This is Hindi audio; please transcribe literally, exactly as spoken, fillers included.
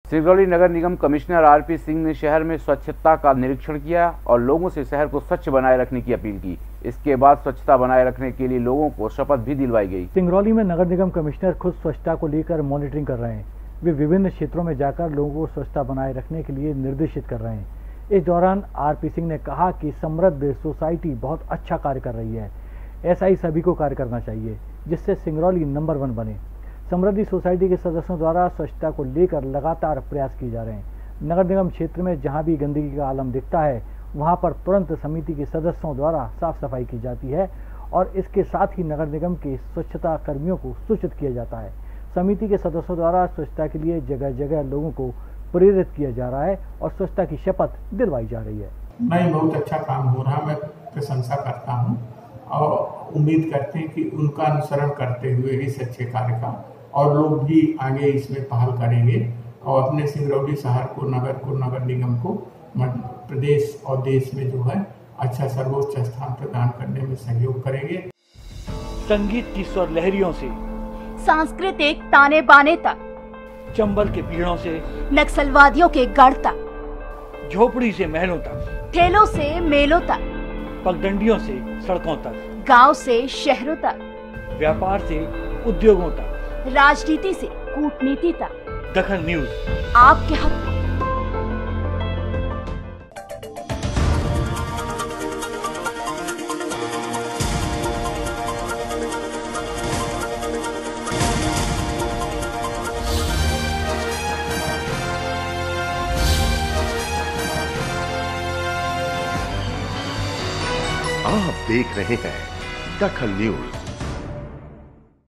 सिंगरौली नगर निगम कमिश्नर आरपी सिंह ने शहर में स्वच्छता का निरीक्षण किया और लोगों से शहर को स्वच्छ बनाए रखने की अपील की। इसके बाद स्वच्छता बनाए रखने के लिए लोगों को शपथ भी दिलवाई गई। सिंगरौली में नगर निगम कमिश्नर खुद स्वच्छता को लेकर मॉनिटरिंग कर रहे हैं। वे विभिन्न क्षेत्रों में जाकर लोगों को स्वच्छता बनाए रखने के लिए निर्देशित कर रहे हैं। इस दौरान आरपी सिंह ने कहा कि समृद्ध सोसाइटी बहुत अच्छा कार्य कर रही है। ऐसा ही सभी को कार्य करना चाहिए, जिससे सिंगरौली नंबर वन बने। समृद्धि सोसाइटी के सदस्यों द्वारा स्वच्छता को लेकर लगातार प्रयास किए जा रहे हैं। नगर निगम क्षेत्र में जहां भी गंदगी का आलम दिखता है, वहां पर तुरंत समिति के सदस्यों द्वारा साफ सफाई की जाती है और इसके साथ ही नगर निगम के स्वच्छता कर्मियों को सूचित किया जाता है। समिति के सदस्यों द्वारा स्वच्छता के लिए जगह जगह लोगों को प्रेरित किया जा रहा है और स्वच्छता की शपथ दिलवाई जा रही है। नहीं, बहुत अच्छा काम हो रहा, मैं प्रशंसा करता हूँ और उम्मीद करते हैं कि उनका अनुसरण करते हुए इस अच्छे कार्य का और लोग भी आगे इसमें पहल करेंगे और अपने सिंगरौली शहर को, नगर को, नगर निगम को प्रदेश और देश में जो है अच्छा सर्वोच्च स्थान प्रदान करने में सहयोग करेंगे। संगीत की स्वर लहरियों से सांस्कृतिक ताने बाने तक, चंबल के पीड़ों से नक्सलवादियों के गढ़ तक, झोपड़ी से महलों तक, ठेलों से मेलों तक, पगडंडियों से सड़कों तक, गांव से शहरों तक, व्यापार से उद्योगों तक, राजनीति से कूटनीति तक, दखल न्यूज आपके हक में। आप देख रहे हैं दखल न्यूज।